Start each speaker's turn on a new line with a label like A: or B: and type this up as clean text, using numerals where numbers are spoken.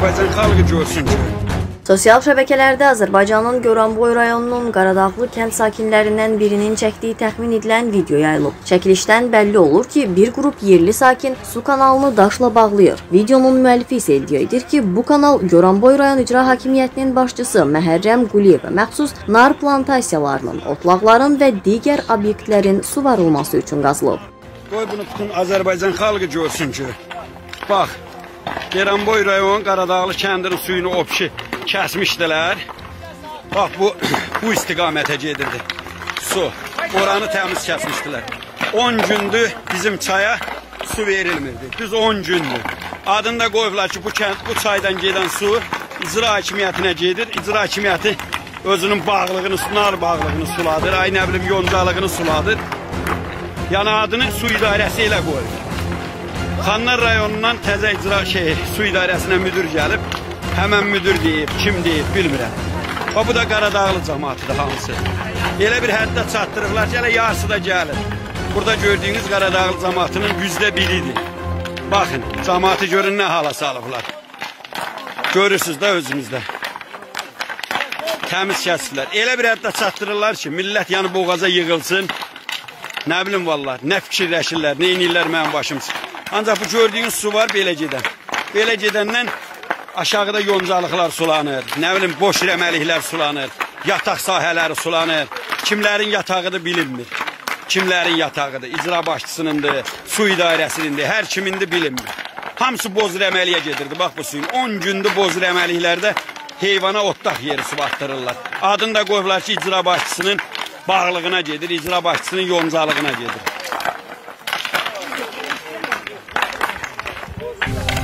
A: Azərbaycan xalqı görsün ki.
B: Sosial şəbəkələrdə Azərbaycanın Goranboy rayonunun Qaradağlı kənd sakinlərindən birinin çəkdiyi təxmin edilən video yayılıb. Çəkilişdən bəlli olur ki, bir qrup yerli sakin su kanalını daşla bağlayır. Videonun müəllifi isə iddia edir ki, bu kanal Goranboy rayon icra hakimiyyətinin başçısı Məhərrəm Quliyevə məxsus nar plantasiyalarının, otlaqların və digər obyektlərin suvarılması üçün qazılıb.
A: Qoy bunu bütün Azərbaycan xalqı görsün ki, bax, Goranboy rayon Qaradağlı kəndinin suyunu opşi kəsmişdilər. Bax, bu istiqamətə gedirdi. Su, oranı təmiz kəsmişdilər. 10 gündür bizim çaya su verilmirdi. Düz 10 gündür. Adında qoyublar ki, bu çaydan gedən su icra hakimiyyətinə gedir. İcra hakimiyyəti özünün bağlığını, nar bağlığını suladır. Ay nə bilim, yoncalığını suladır. Yəni adını su idarəsi ilə qoyur. Xanlar rayonundan təzə icra su idarəsinə müdür gəlib. Həmən müdür deyib, kim deyib, bilmirəm. Bu da Qaradağlı cəmatıdır hamısı. Elə bir həddə çatdırıqlar ki, elə yarısı da gəlir. Burada gördüyünüz Qaradağlı cəmatının %1-idir. Baxın, cəmatı görün nə hala salıblar. Görürsünüz də özünüzdə. Təmiz kəsdilər. Elə bir həddə çatdırırlar ki, millət yəni boğaza yığılsın. Nə bilim vallah, nə fikirləşirlər, nə inirlər mənim başım. Ancaq bu gördüyünüz su var belə gedən. Belə gedəndən aşağıda yoncalıqlar sulanır, nə bilim boş rəməliklər sulanır, yataq sahələri sulanır. Kimlərin yatağıdır bilinmir. Kimlərin yatağıdır, icra başçısınındır, su idarəsinindir, hər kimindir bilinmir. Hamısı boz rəməliyə gedirdi, bax bu suyun. 10 gündür boz rəməliklərdə heyvana otlaq yeri su batdırırlar. Adını da qoyublar ki, icra başçısının bağlığına gedir, icra başçısının yoncalığına gedir.